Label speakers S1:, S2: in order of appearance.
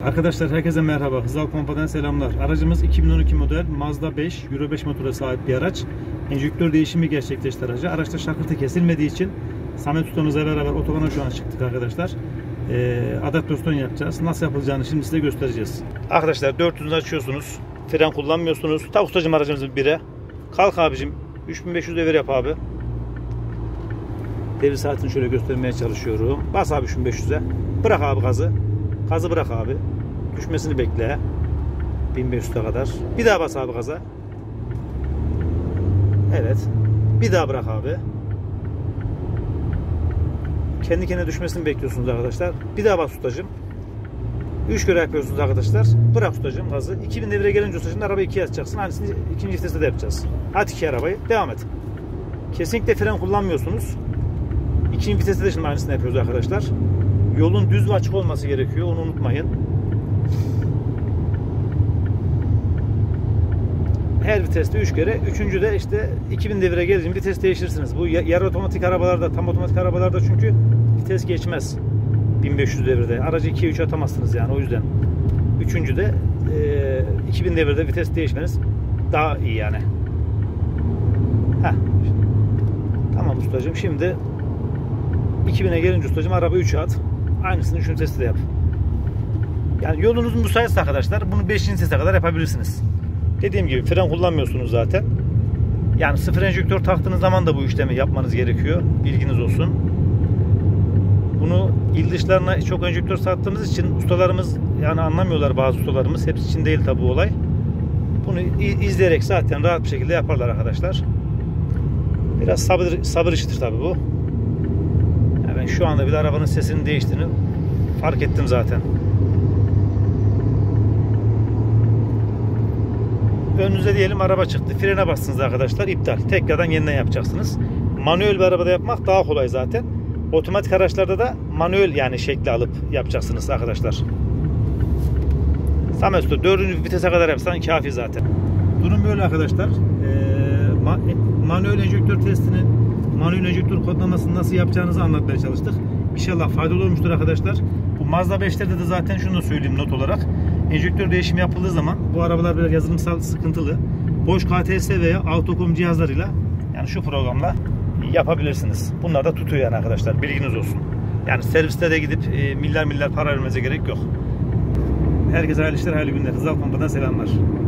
S1: Arkadaşlar herkese merhaba. Hızal Pompa'dan selamlar. Aracımız 2012 model Mazda 5 Euro 5 motora sahip bir araç. Enjektör değişimi gerçekleşti aracı. Araçta şakırtı kesilmediği için Samet ustamızla beraber otobana şu an çıktık arkadaşlar. Adaptasyon yapacağız. Nasıl yapılacağını şimdi size göstereceğiz. Arkadaşlar 400'ünü açıyorsunuz. Fren kullanmıyorsunuz. Tak ustacığım aracımızı 1'e. Kalk abicim. 3500 devir yap abi. Devir saatini şöyle göstermeye çalışıyorum. Bas abi 3500'e. Bırak abi gazı. Gazı bırak abi. Düşmesini bekle. 1500'e kadar. Bir daha bas abi gaza. Evet. Bir daha bırak abi. Kendi kendine düşmesini bekliyorsunuz arkadaşlar. Bir daha bas ustacığım. 3 kere yapıyorsunuz arkadaşlar. Bırak ustacığım gazı. 2000 devire gelince ustacığım arabayı 2'ye atacaksın. Aynısını ikinci viteste de yapacağız. At 2 arabayı. Devam et. Kesinlikle fren kullanmıyorsunuz. İkinci viteste de şimdi aynısını yapıyoruz arkadaşlar. Yolun düz ve açık olması gerekiyor. Onu unutmayın. Her viteste 3 kere. Üçüncüde işte 2000 devire gelince vites değiştirirsiniz. Bu yarı otomatik arabalarda, tam otomatik arabalarda çünkü vites geçmez. 1500 devirde. Aracı 2'ye 3'e atamazsınız yani o yüzden. Üçüncüde 2000 devirde vites değişmeniz daha iyi yani. Heh. Tamam ustacığım. Şimdi 2000'e gelince ustacığım arabayı 3'e at. Aynısını 3. viteste de yap. Yani yolunuz müsaitse arkadaşlar bunu 5. vitese kadar yapabilirsiniz. Dediğim gibi fren kullanmıyorsunuz zaten. Yani sıfır enjektör taktığınız zaman da bu işlemi yapmanız gerekiyor. Bilginiz olsun. Bunu il dışlarına çok enjektör sattığımız için ustalarımız yani anlamıyorlar bazı ustalarımız. Hepsi için değil tabi bu olay. Bunu izleyerek zaten rahat bir şekilde yaparlar arkadaşlar. Biraz sabır işidir tabi bu. Yani ben şu anda bile arabanın sesinin değiştiğini fark ettim zaten. Önünüze diyelim araba çıktı. Frene bastınız arkadaşlar. İptal. Tekrardan yeniden yapacaksınız. Manuel bir arabada yapmak daha kolay zaten. Otomatik araçlarda da manuel yani şekli alıp yapacaksınız arkadaşlar. Samet Usta 4. vitese kadar yapsan kafi zaten. Durum böyle arkadaşlar. Manuel enjektör testini, manuel enjektör kodlamasını nasıl yapacağınızı anlatmaya çalıştık. İnşallah faydalı olmuştur arkadaşlar. Bu Mazda 5'lerde de zaten şunu da söyleyeyim not olarak. Enjektör değişimi yapıldığı zaman bu arabalar biraz yazılımsal sıkıntılı. Boş KTS veya Autocom cihazlarıyla yani şu programla yapabilirsiniz. Bunlar da tutuyor yani arkadaşlar. Bilginiz olsun. Yani serviste de gidip milyar para vermenize gerek yok. Herkese hayırlı işler, hayırlı günler. Hızal Pompa'dan selamlar.